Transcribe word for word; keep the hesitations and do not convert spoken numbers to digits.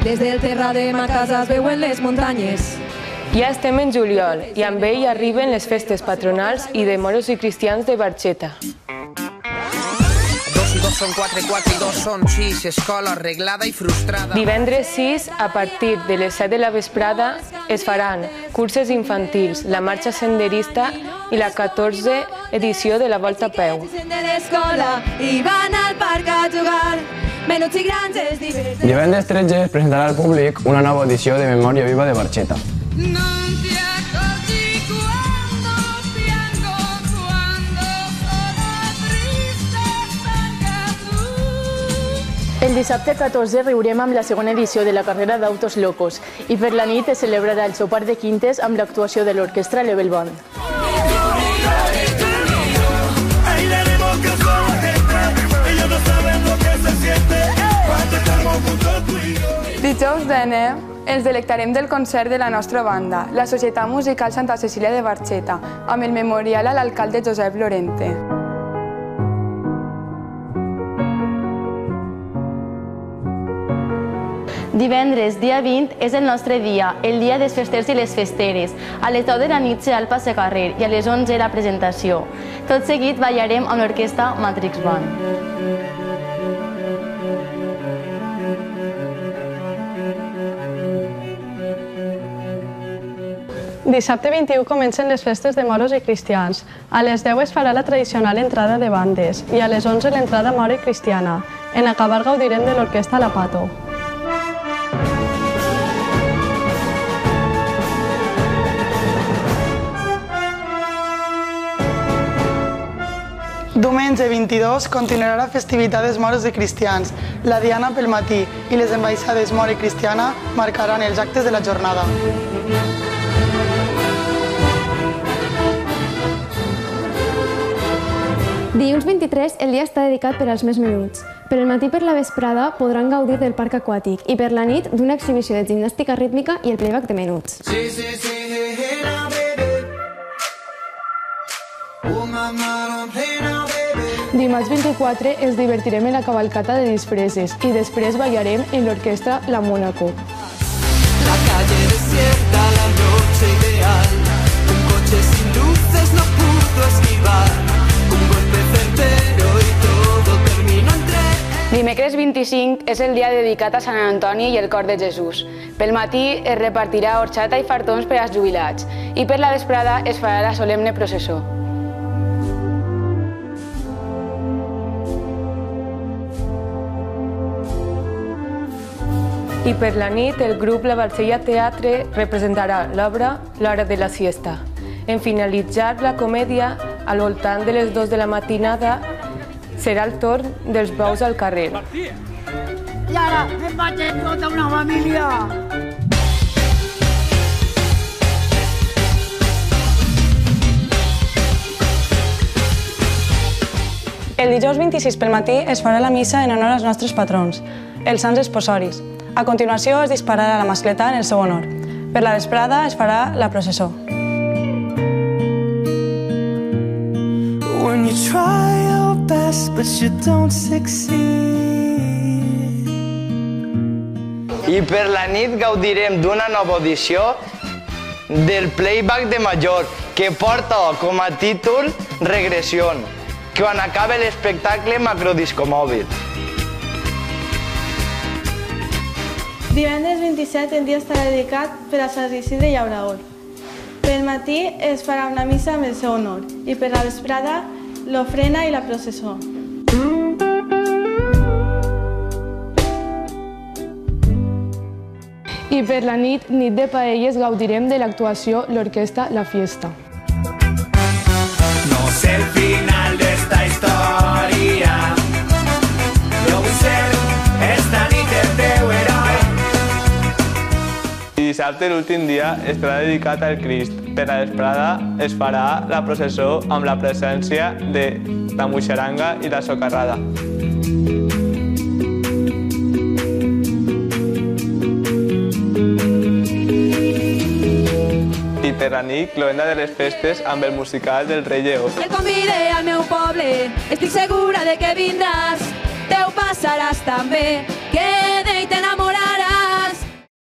Des del terra de ma casa es veuen les muntanyes. Ja estem en juliol i amb ell arriben les festes patronals i de moros i cristians de Barxeta. Dos i dos són quatre, quatre i dos són sis, escola arreglada i frustrada. Divendres sis, a partir de les set de la vesprada, es faran curses infantils, la marxa senderista i la catorze edició de la Volta a Peu. I van al parc a jugar. Divendres tretze es presentarà al públic una nova edició de Memòria Viva de Barxeta. El dissabte catorze riurem amb la segona edició de la carrera d'Autos Locos i per la nit es celebrarà el sopar de quintes amb l'actuació de l'orquestra Level Band. Dijous dene ens delectarem del concert de la nostra banda, la Societat Musical Santa Cecília de Barxeta, amb el memorial a l'alcalde Josep Lorente. Divendres, dia vint, és el nostre dia, el dia dels festers i les festeres. A les deu de la nit serà el passecarrer i a les onze la presentació. Tot seguit ballarem amb l'orquestra Matrix Band. Dissabte vint-i-u comencen les festes de moros i cristians. A les deu es farà la tradicional entrada de bandes i a les onze l'entrada mora i cristiana. En acabar gaudirem de l'orquestra La Pato. Diumenge vint-i-dos continuarà la festivitat dels moros i cristians. La diana pel matí i les ambaixades mora i cristiana marcaran els actes de la jornada. Dilluns vint-i-tres el dia està dedicat per als més menuts. Per el matí per la vesprada podran gaudir del parc aquàtic i per la nit d'una exhibició de gimnàstica rítmica i el playback de menuts. Sí, sí, sí, hey now baby. Oh mama, don't play now baby. Dimarts vint-i-quatre ens divertirem en la cavalcata de disfresses i després ballarem en l'orquestra La Mónaco. La calle desierta, la noche ideal. Un coche sin luces no pudo esquivar. Un golpe certero y todo terminó entre... Dimecres vint-i-cinc és el dia dedicat a Sant Antoni i el Cor de Jesús. Pel matí es repartirà horxata i fartons per als jubilats i per la vesprada es farà la solemne processó. I per la nit, el grup La Barcella Teatre representarà l'obra L'Hora de la Siesta. En finalitzar la comèdia, al voltant de les dues de la matinada, serà el torn dels bous al carrer. I ara em vaig amb tota una família! El dijous vint-i-sis pel matí es farà la missa en honor als nostres patrons, els Sants Esposoris. A continuació es dispararà la mascleta en el seu honor. Per la vesprada es farà la processó. When you try your best but you don't succeed. I per la nit gaudirem d'una nova edició del Playback de Major, que porta com a títol Regressió, quan acabe l'espectacle Macrodiscomòbil. Divendres vint-i-set el dia estarà dedicat per a Sant Isidre Llaurador. Pel matí es farà una missa amb el seu honor i per la vesprada l'ofrena i la processó. I per la nit, nit de paelles, gaudirem de l'actuació l'orquestra La Fiesta. No sé el final de esta historia. Yo vull ser esta nit el teu heroi. I dissabte, l'últim dia, estarà dedicat al Crist. Per la vesprada es farà la processó amb la presència de la moixaranga i la socarrada. I per la nit, cloenda de les festes amb el musical del Rei Lleó. El convide al meu poble, estic segura de que vindràs, te ho passaràs tan bé, que d'ell t'enamoraràs.